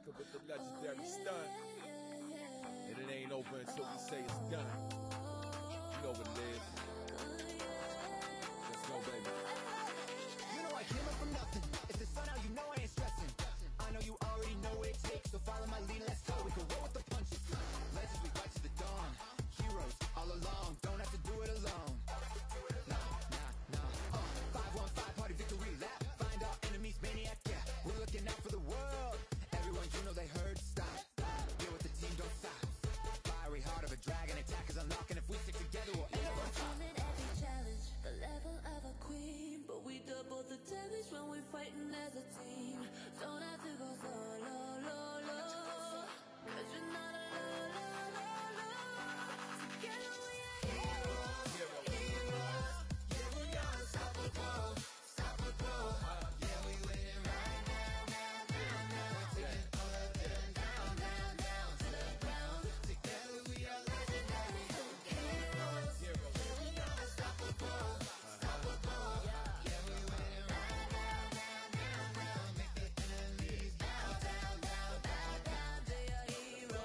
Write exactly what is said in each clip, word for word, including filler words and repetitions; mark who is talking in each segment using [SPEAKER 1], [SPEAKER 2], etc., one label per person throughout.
[SPEAKER 1] America with the legendary stunt. And it ain't over until we say it's done. You know what it is. Let's go, baby.
[SPEAKER 2] You know I came up from nothing. It's the sun out, you know I ain't stressing. I know you already know what it takes, so follow my lead, let's go. We can roll with the punches. Legends, we rise to the dawn. Heroes all along, don't have to do it alone. Nah, nah, nah. Uh, five one five party victory lap. Find our enemies, maniac, yeah. We're looking out for the world. Everyone you know they heard, stop. Deal with the team, don't stop. Fiery heart of a dragon, attack is unlocking. If we stick together, we'll end up on top.
[SPEAKER 3] Every challenge, the level of a queen, but we double the damage when we're fighting as a team. Don't have to go solo, low, low, cause you're not alone, low, low, low. Together we are heroes, heroes. Yeah, we are unstoppable, unstoppable. Yeah, we winning right now, now, now, now. Taking all of them down, down, down to the ground. Together we are legendary heroes. Yeah, we are unstoppable, unstoppable. Yeah, we winning right now, now, now, now. Make the enemies bow down, bow down, down to your hero.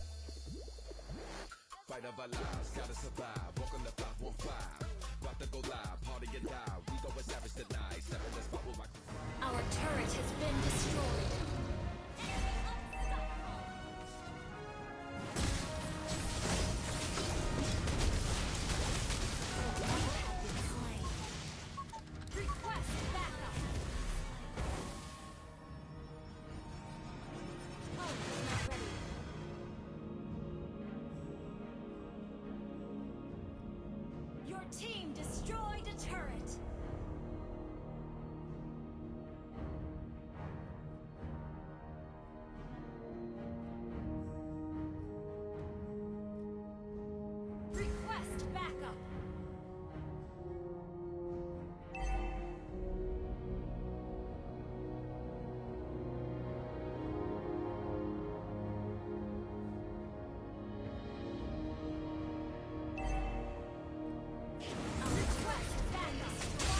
[SPEAKER 1] Fight of our lives, gotta survive. Welcome to five one five. About to go live, party and die. We go with savage tonight. Step in the spot with my.
[SPEAKER 4] Our turret has been destroyed. Request backup. Oh, he's not ready. Your team destroyed a turret. Request backup. Request backup.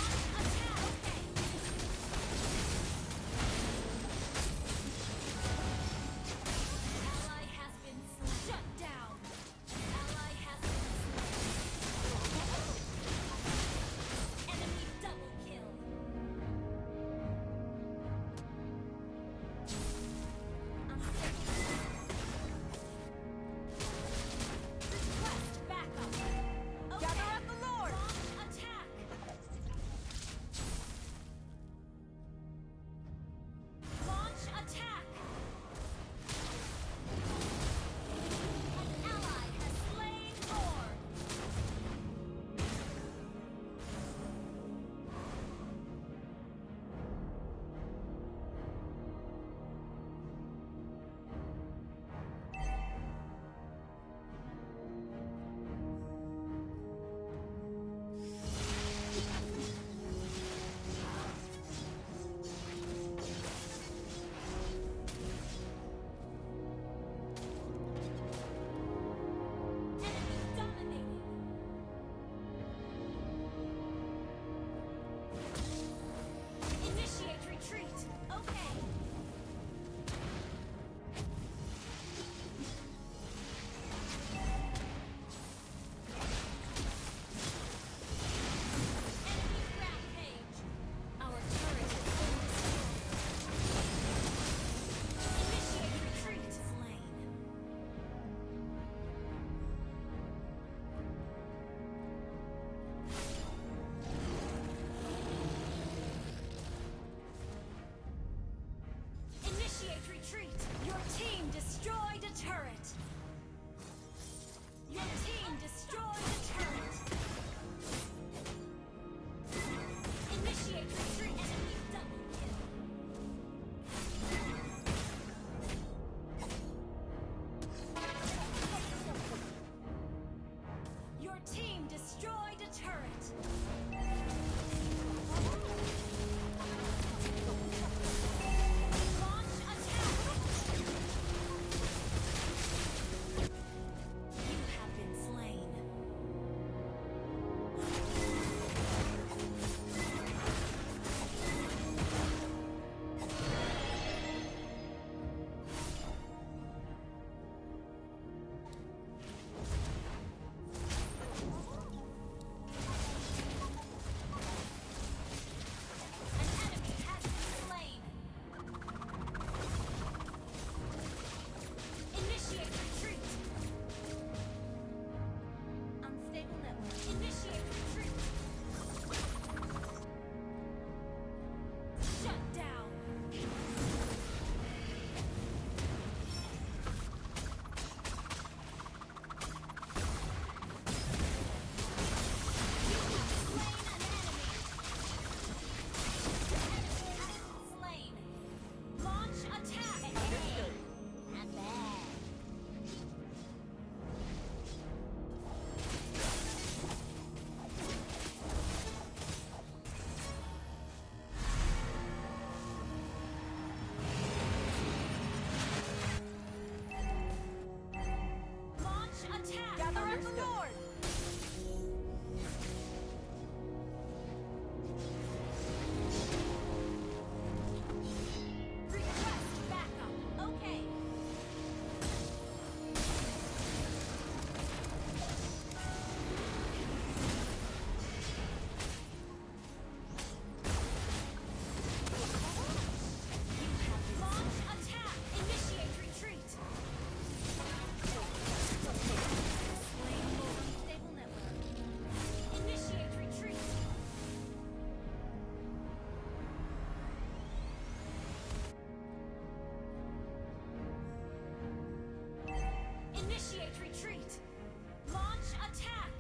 [SPEAKER 4] Initiate retreat. Launch attack.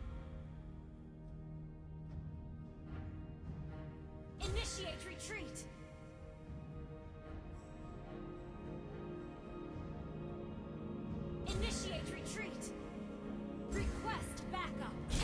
[SPEAKER 4] Initiate retreat. Initiate retreat. Request backup.